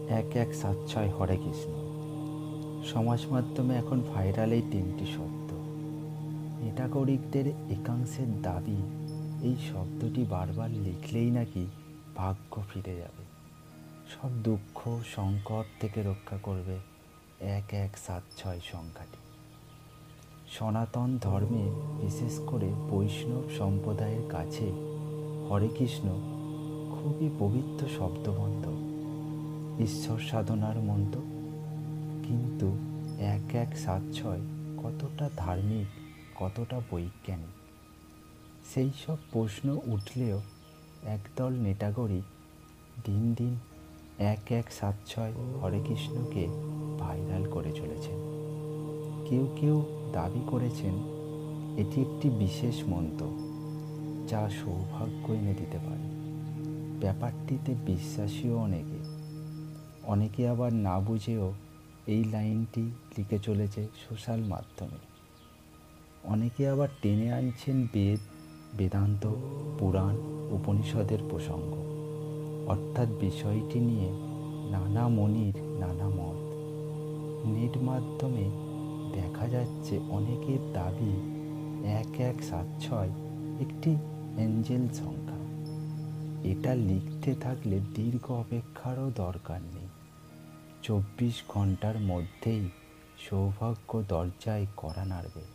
1176 হরে কৃষ্ণ। সমাজ মাধ্যমে এখন ভাইরাল এই 3টি শব্দ। নেটাগরিকদের একাংশের দাবি এই শব্দটি বারবার লিখলেই নাকি ভাগ্য ফিরে যাবে, সব দুঃখ সংকট থেকে রক্ষা করবে 1176 সংখ্যাটি। সনাতন ধর্মে, বিশেষ করে বৈষ্ণব সম্প্রদায়ের কাছে হরে কৃষ্ণ খুবই পবিত্র শব্দবন্ধ, ঈশ্বর সাধনার মন্ত্র। কিন্তু 1176 কতটা ধার্মিক, কতটা বৈজ্ঞানিক, সেই সব প্রশ্ন উঠলেও একদল নেটাগরিক দিন দিন 1176 হরে কৃষ্ণকে ভাইরাল করে চলেছেন। কেউ কেউ দাবি করেছেন এটি একটি বিশেষ মন্ত্র যা সৌভাগ্য এনে দিতে পারে। ব্যাপারটিতে বিশ্বাসীও অনেকে আবার না বুঝেও এই লাইনটি লিখে চলেছে সোশ্যাল মাধ্যমে। অনেকে আবার টেনে আনছেন বেদ, বেদান্ত, পুরাণ, উপনিষদের প্রসঙ্গ, অর্থাৎ বিষয়টি নিয়ে নানা মনির নানা মত। নেট মাধ্যমে দেখা যাচ্ছে অনেকের দাবি 1176 একটি এঞ্জেল সংখ্যা। এটা লিখতে থাকলে দীর্ঘ অপেক্ষারও দরকার নেই, 24 ঘন্টার মধ্যেই সৌভাগ্য দরজায় কড়া নাড়বে।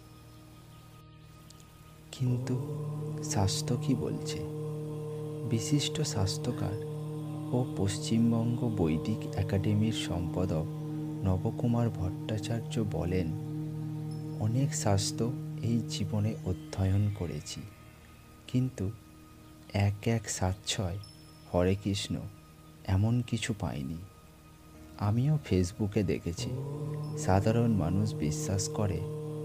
কিন্তু শাস্ত্র কি বলছে? বিশিষ্ট শাস্ত্রকার ও পশ্চিমবঙ্গ বৈদিক একাডেমির সম্পাদক নবকুমার ভট্টাচার্য বলেন, অনেক শাস্ত্র এই জীবনে অধ্যয়ন করেছি, কিন্তু 1176 হরে কৃষ্ণ এমন কিছু পাইনি। আমিও ফেসবুকে দেখেছি সাধারণ মানুষ বিশ্বাস করে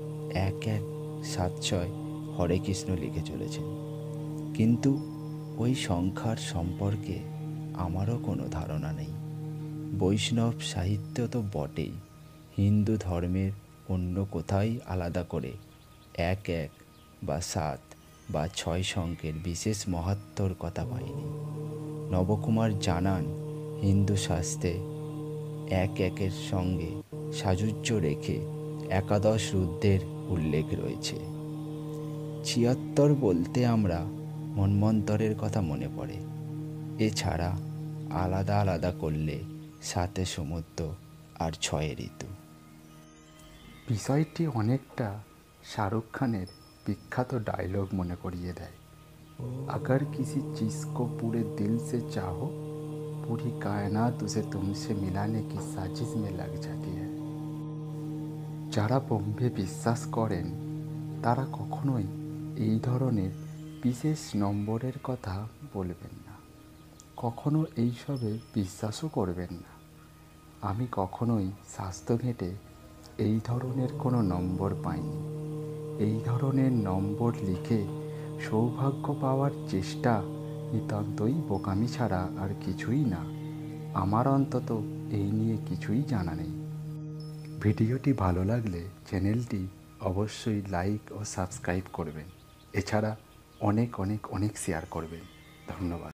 1176 হরে কৃষ্ণ লিখে চলেছেন, কিন্তু ওই সংখ্যার সম্পর্কে আমারও কোনো ধারণা নেই। বৈষ্ণব সাহিত্য তো বটেই, হিন্দু ধর্মের অন্য কোথায় আলাদা করে 11 বা 7 বা 6 সংখ্যের বিশেষ মহাত্ম্যর কথা পাইনি। নবকুমার জানান, হিন্দু শাস্ত্রে 11-এর সঙ্গে সাযুজ্য রেখে একাদশ রুদ্রের উল্লেখ রয়েছে। 76 বলতে আমরা মন্বন্তরের কথা মনে পড়ে। এছাড়া আলাদা আলাদা করলে 7 সমুদ্র আর 6 ঋতু। বিষয়টি অনেকটা শাহরুখ খানের বিখ্যাত ডায়লগ মনে করিয়ে দেয়, अगर किसी चीज़ को पूरे दिल से चाहो, पूरी कायनात उसे तुमसे मिलाने की साजिश में लग जाती है। যারা ব্রহ্মে বিশ্বাস করেন তারা কখনোই এই ধরনের বিশেষ নম্বরের কথা বলবেন না, কখনো এইসবে বিশ্বাসও করবেন না। আমি কখনোই শাস্ত্র ঘেঁটে এই ধরনের কোনো নম্বর পাইনি। এই ধরনের নম্বর লিখে সৌভাগ্য পাওয়ার চেষ্টা নিতান্তই বোকামি ছাড়া আর কিছুই না। আমার অন্তত এই নিয়ে কিছুই জানা নেই। ভিডিওটি ভালো লাগলে চ্যানেলটি অবশ্যই লাইক ও সাবস্ক্রাইব করবেন। এছাড়া অনেক অনেক অনেক শেয়ার করবেন। ধন্যবাদ।